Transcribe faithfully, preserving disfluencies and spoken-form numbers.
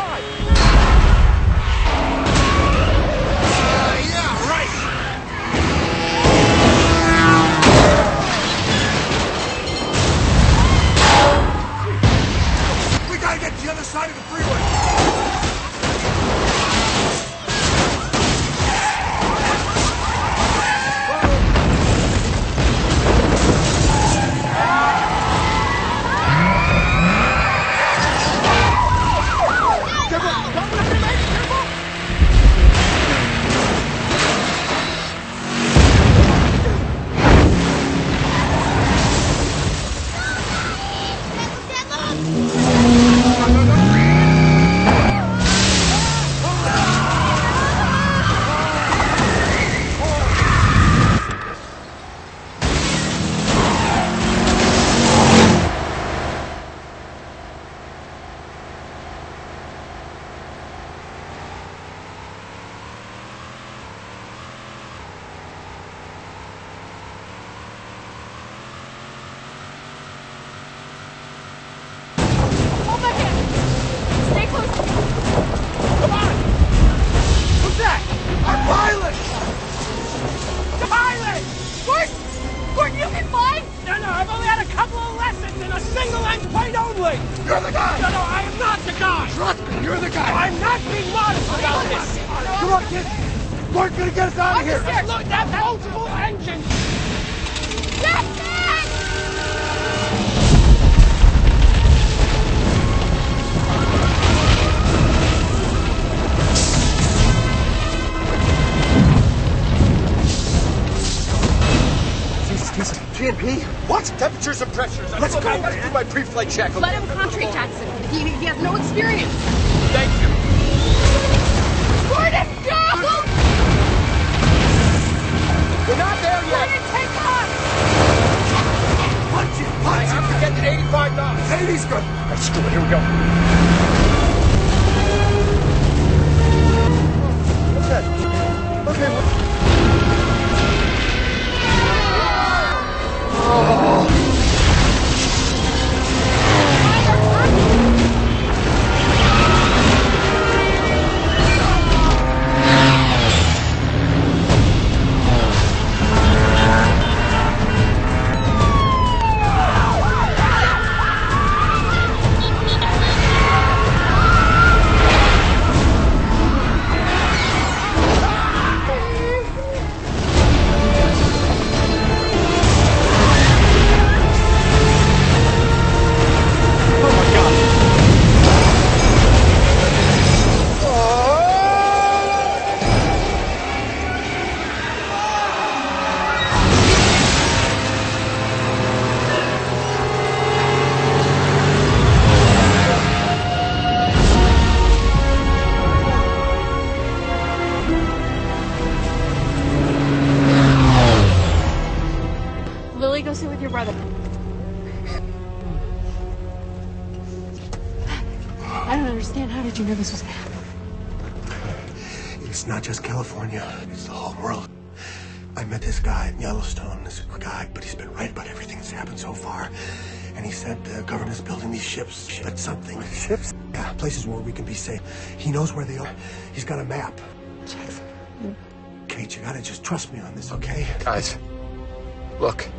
God! Uh, yeah, right. We gotta get to the other side of the freeway. You're the guy! No, no, I am not the guy! Trust me, you're the guy! I'm not being modest about this! Come on, kid! Mark's gonna get us out of here! Understand? Look, that's multiple engines! That's it! T N P? What? Temperatures and pressures. Let's go. man. Let's do my pre-flight check. Let him concentrate, Jackson. He, he has no experience. Thank you. Gordon, go! We're not there yet. Gordon, take off! Punch it, punch I it. have to get to eighty-five knots. eighty's good. All right, screw it. Here we go. Okay. Okay. Lily, go sit with your brother. I don't understand. How did you know this was going to happen? It's not just California. It's the whole world. I met this guy in Yellowstone, this guy, but he's been right about everything that's happened so far. And he said the government's building these ships, but something. Ships? Yeah, places where we can be safe. He knows where they are. He's got a map. Jackson. Kate, you gotta just trust me on this, okay? Guys, look.